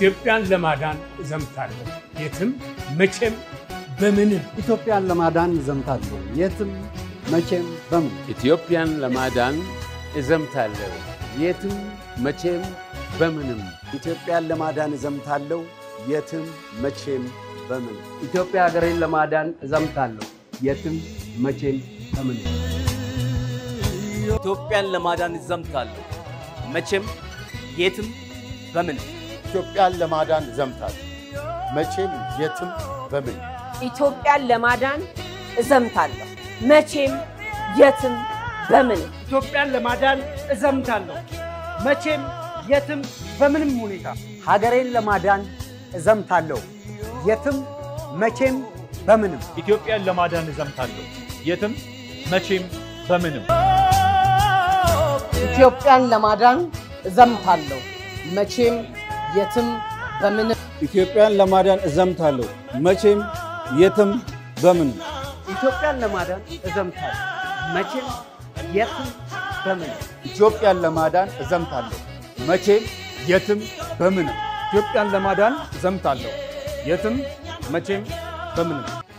ኢትዮጵያን ለማዳን እዘምታለሁ የትም መቼም በምንም ኢትዮጵያን ለማዳን እዘምታለሁ የትም መቼም በምን ኢትዮጵያን ለማዳን እዘምታለሁ የትም መቼም በምንም ኢትዮጵያን ለማዳን እዘምታለሁ የትም መቼም በምን ኢትዮጵያ ሀገሬን ለማዳን እዘምታለሁ የትም መቼም በምንም ኢትዮጵያን ለማዳን እዘምታለሁ መቼም የትም በምን ኢትዮጵያን ለማዳን እዘምታለሁ መቼም የትም በምን ኢትዮጵያን ለማዳን እዘምታለሁ መቼም የትም በምን ኢትዮጵያን ለማዳን እዘምታለሁ መቼም የትም በምንም ሁኔታ ሀገሬን ለማዳን እዘምታለሁ የትም መቼም በምንም ኢትዮጵያን ለማዳን እዘምታለሁ የትም መቼም በምንም ኢትዮጵያን ለማዳን እዘምታለሁ መቼም የትም በምንም ኢትዮጵያን ለማዳን እዘምታለሁ መቼም የትም በምንም ኢትዮጵያን ለማዳን እዘምታለሁ መቼም የትም በምንም ኢትዮጵያን ለማዳን እዘምታለሁ መቼም የትም በምንም ኢትዮጵያን ለማዳን እዘምታለሁ የትም መቼም በምንም